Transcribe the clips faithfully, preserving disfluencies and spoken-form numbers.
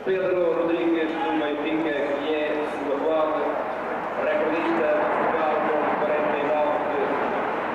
Pedro Rodrigues do Benfica, que é o atual recordista de Portugal com quarenta e nove de...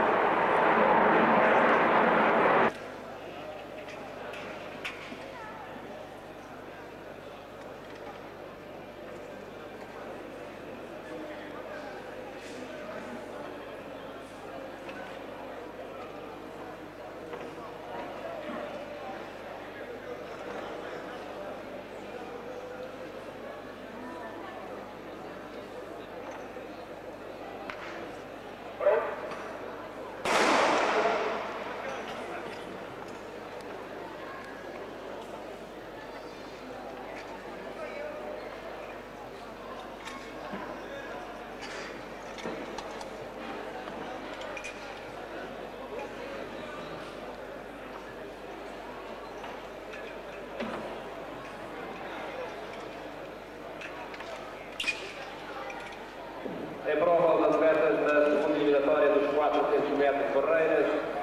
Em prova aos atletas da segunda eliminatória dos quatrocentos metros de barreiras.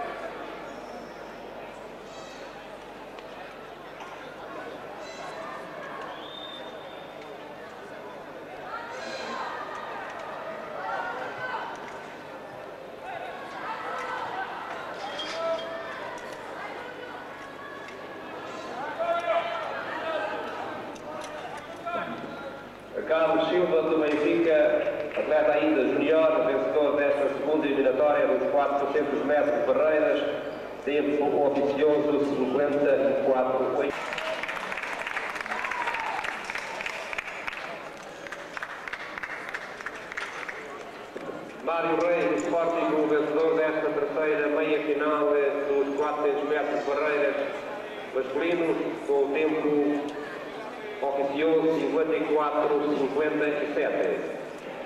Carlos Silva do Benfica, atleta ainda junior, vencedor desta segunda eliminatória dos quatrocentos metros de barreiras, tempo oficioso cinquenta e quatro oito. Mário Reis do Sporting, o vencedor desta terceira meia-final dos quatrocentos metros de barreiras masculinos, com o tempo oficioso cinquenta e quatro cinquenta e sete.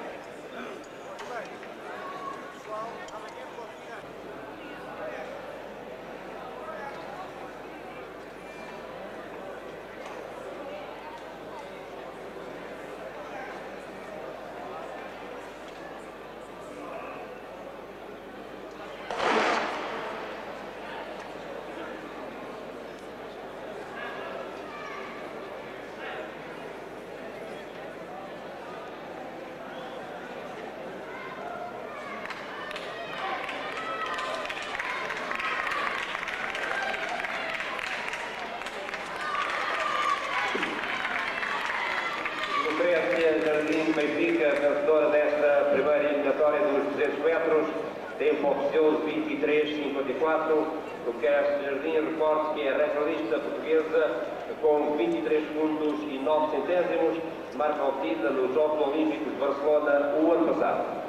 Jardim Benfica, vencedora desta primeira eliminatória dos duzentos metros, tempo oficioso vinte e três cinquenta e quatro. O Cast Jardim reporta que é a recordista portuguesa com vinte e três segundos e nove centésimos, marca obtida nos Jogos Olímpicos de Barcelona o ano passado.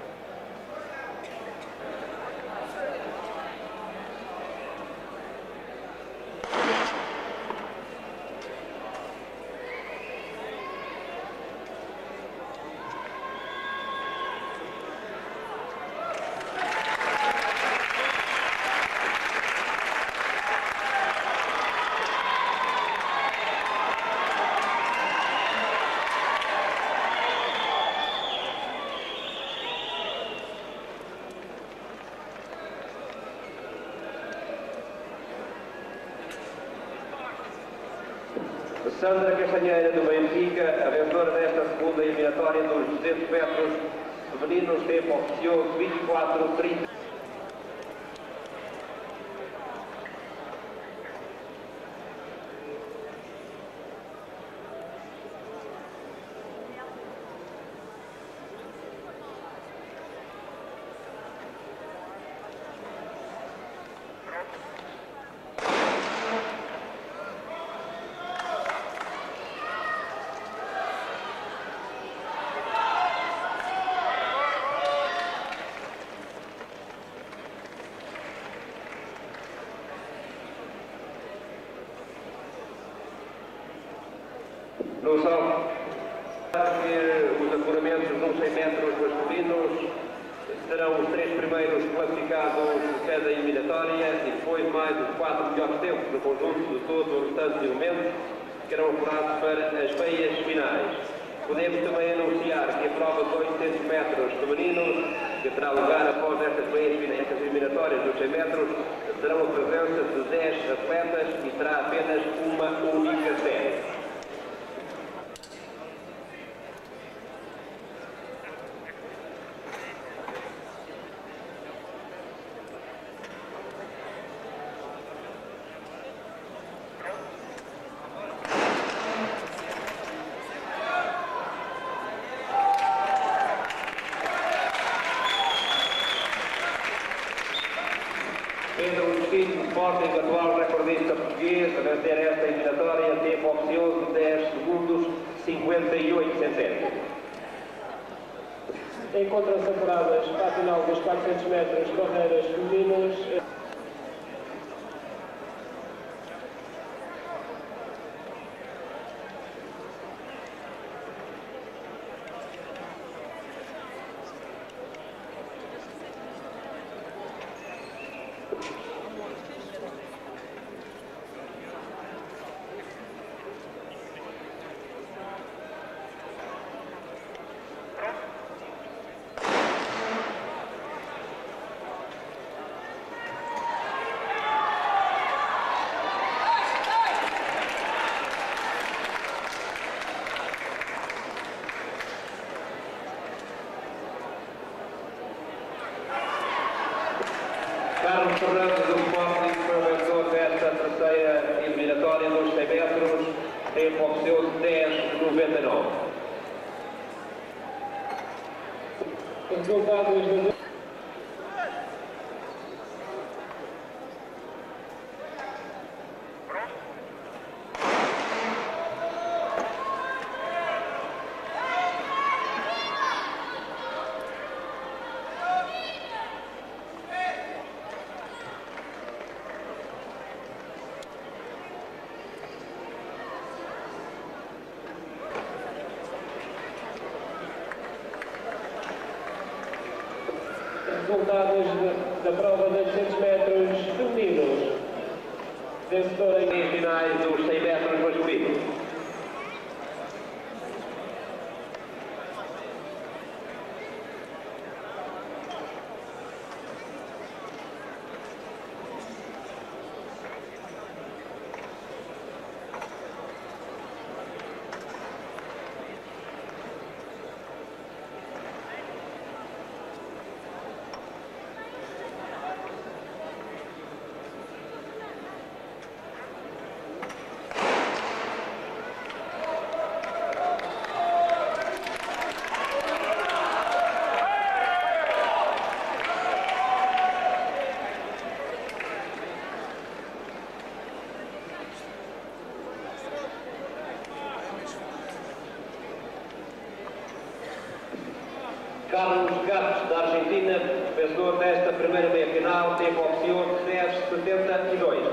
Sandra Castanheira do Benfica, a vencedora desta segunda eliminatória dos duzentos metros femininos, tempo oficioso vinte e quatro trinta. No salto, os apuramentos nos cem metros masculinos serão os três primeiros classificados de cada eliminatória e depois mais os quatro melhores tempos no conjunto de todos os restantes elementos que serão apurados para as meias finais. Podemos também anunciar que a prova de oitocentos metros femininos, que terá lugar após estas meias estas eliminatórias dos cem metros, terão a presença de dez atletas e terá apenas uma única série. Pedro Destino, Sporting, atual recordista português, a vencer esta eliminatória, tempo oficioso dez segundos, cinquenta e oito centésimos. Encontram-se apuradas para a final dos quatrocentos metros barreiras femininos. Carlos Fernandes do Sporting foi o vencedor desta terceira eliminatória nos cem metros, tempo oficioso dez noventa e nove. Resultados do resultados da prova de oitocentos metros femininos. Vencedora em finais dos cem metros masculinos. Carlos Gatos, da Argentina, vencedor desta primeira meia-final, tempo oficioso dez setenta e dois.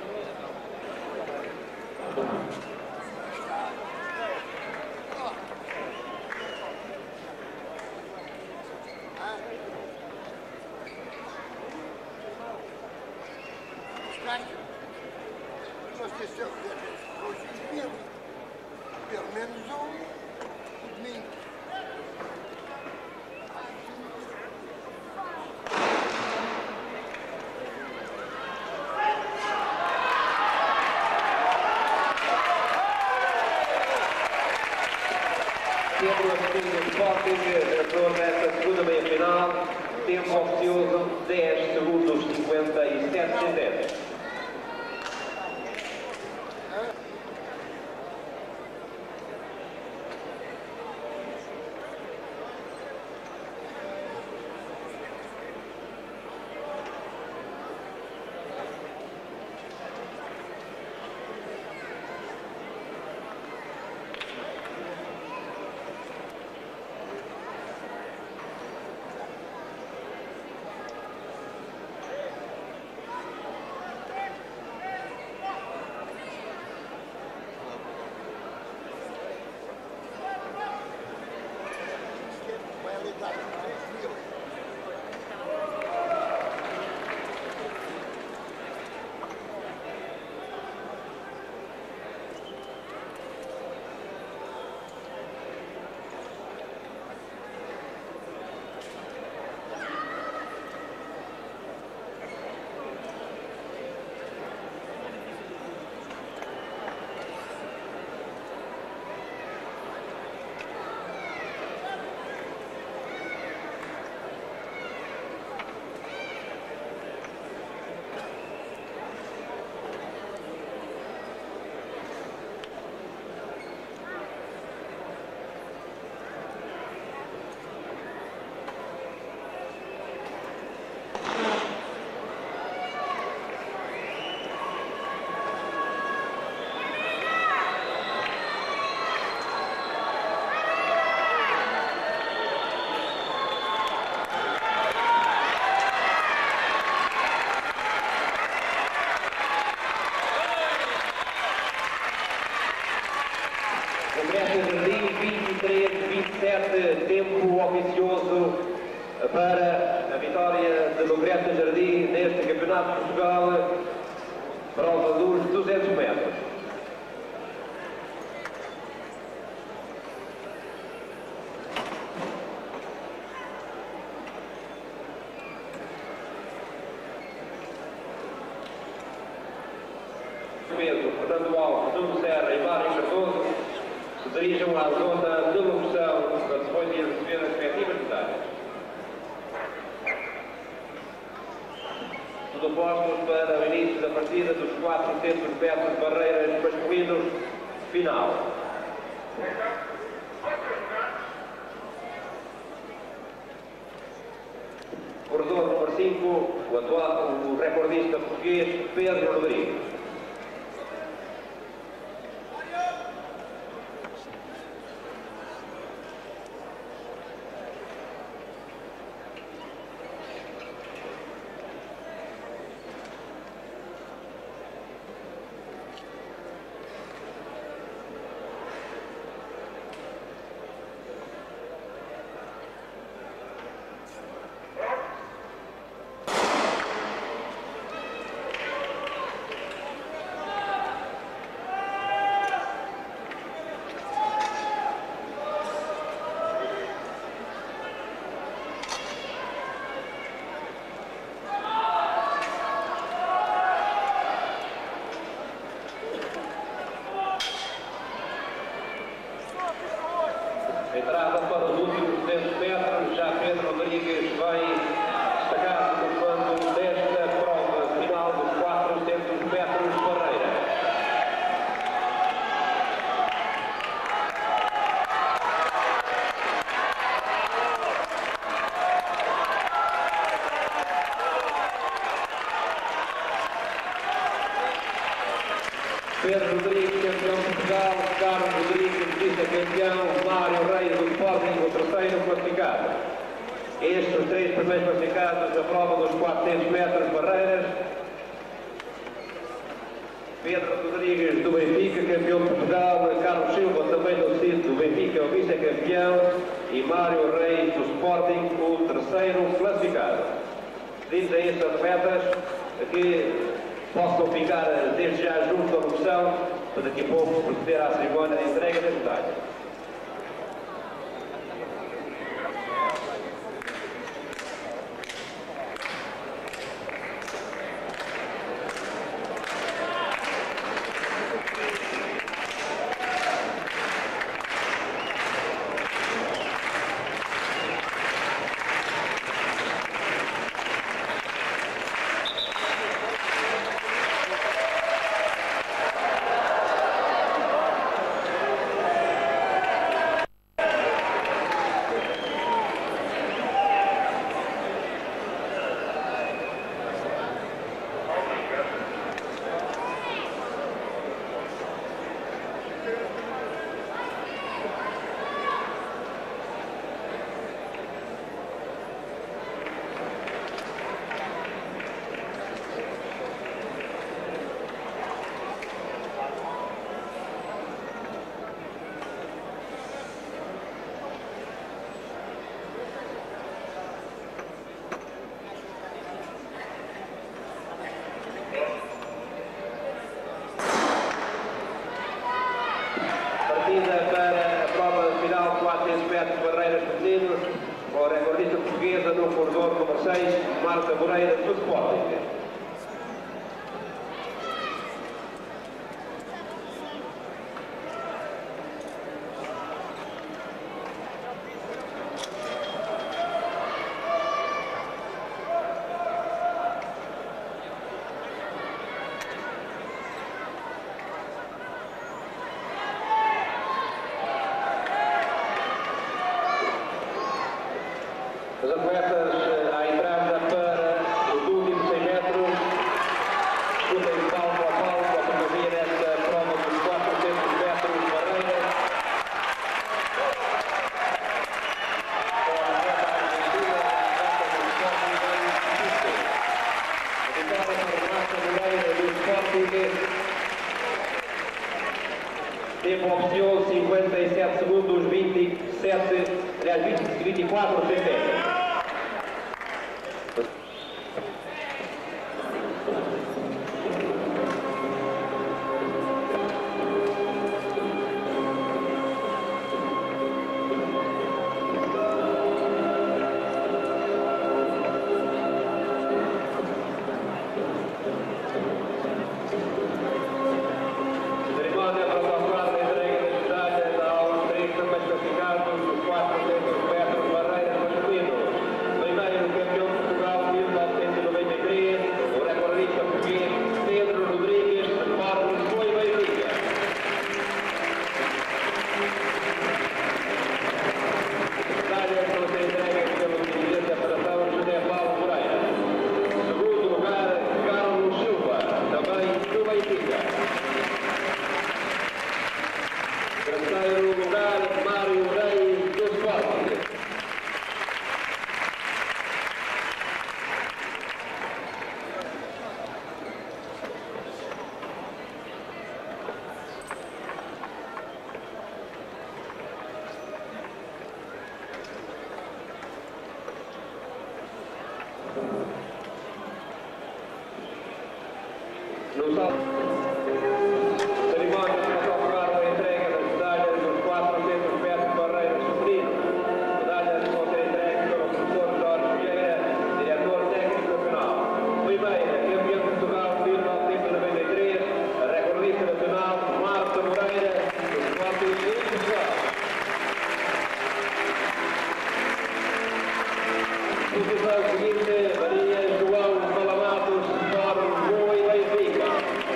Nós deixamos hoje mesmo, pelo menos um domingo. Pedro Destino do Sporting, vencedor desta segunda meia-final, tempo oficioso dez segundos cinquenta e sete centésimos. Grécia Jardim, vinte e três a vinte e sete, tempo oficioso para a vitória de Lucrécia Jardim neste Campeonato de Portugal, prova dos duzentos metros. Fernando Alves, Nuno Serra e Mário Cardoso se dirijam à zona de locução para depois de receber as respectivas medalhas. Tudo postos para o início da partida dos quatrocentos metros de barreiras masculinos final. Corredor número cinco, o, atual, o recordista português Pedro Rodrigues. Entrada para os últimos duzentos metros, já Pedro Rodrigues vai destacar-se no comando desta prova final dos quatrocentos metros de barreira. Pedro Rodrigues, campeão de Portugal, Carlos Rodrigues, vice-campeão, Mário Reis do Sporting, o terceiro classificado. Estes os três primeiros classificados da prova dos quatrocentos metros de barreiras. Pedro Rodrigues do Benfica, campeão de Portugal, Carlos Silva também do Cid do Benfica, o vice-campeão, e Mário Reis do Sporting, o terceiro classificado. Pedimos a estes atletas que possam ficar desde já junto da locução, para daqui a pouco proceder à cerimónia de entrega das medalhas. Para a prova final de quatrocentos metros de barreiras femininos, com a recordista portuguesa no corredor número seis, Marta Moreira, do Sporting. Os atletas à entrada para os últimos cem metros, disputem palmo a palmo a primavera nesta prova dos quatrocentos metros de barreira. Com a atleta argentina, a vitória para Marta Moreira do Sporting, tempo oficial cinquenta e sete sete segundos, vinte e sete, aliás, vinte, vinte e quatro centésimos. Nos cerimónia de autocarro a entrega das medalhas dos quatrocentos metros barreiras feminino. Medalhas vão ser entregues pelo professor Jorge Vieira, diretor técnico nacional. Primeira, campeã de Portugal de mil novecentos e noventa e três, a recordista nacional Marta Moreira, do Sporting de Portugal. Posição seguinte, Maria João Palamatos, Sport Lisboa e Benfica.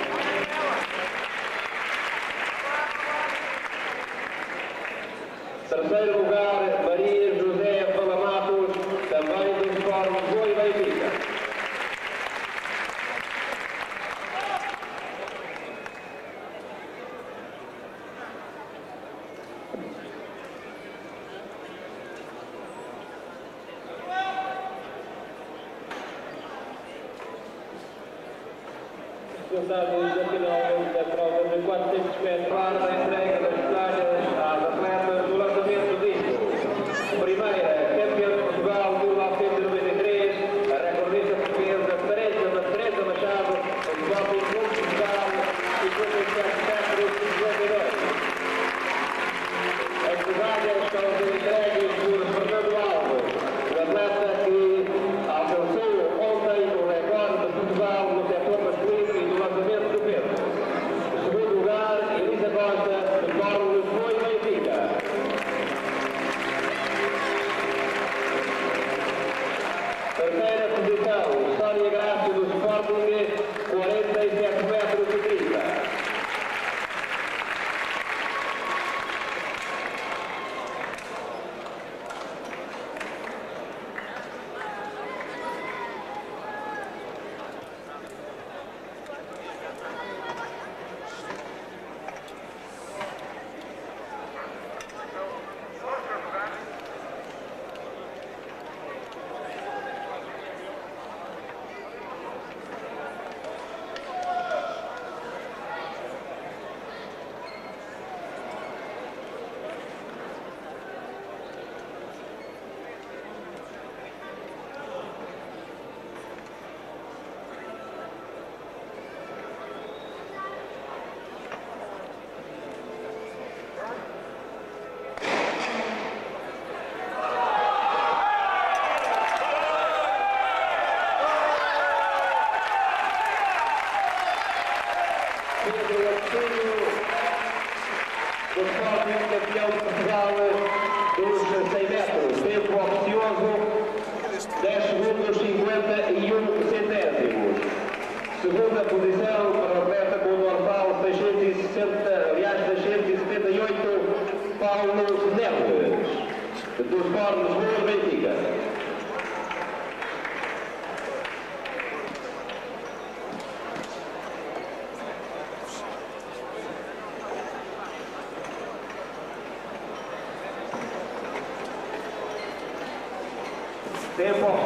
Terceiro lugar, Maria José Palamatos, também do Sport Lisboa e Benfica. Responsáveis da final da prova de quatrocentos metros. Para a entrega das medalhas às atletas do lançamento disco. Primeira, campeã de Portugal de mil novecentos e noventa e três, a recordista portuguesa Teresa, Teresa Machado, do Sporting de Portugal, cinquenta e sete metros e cinquenta e dois. As medalhas estão a ser entregues por Fernando Alves, o atleta que alcançou ontem o recorde de Portugal no setor masculino e do lançamento do peso. Em segundo lugar, Elisa Costa, de Sport Lisboa e Benfica. Terceira posição, Sónia Graça, do Sporting, quarenta e sete metros e trinta. Pedro Agostinho, do Sporting, campeão de Portugal dos cem metros. Tempo oficioso, dez segundos cinquenta e um centésimos. Segunda posição para o atleta com o dorsal seiscentos e sessenta, aliás, seiscentos e setenta e oito, Paulo Neves, do Sport Lisboa e Benfica. Tempo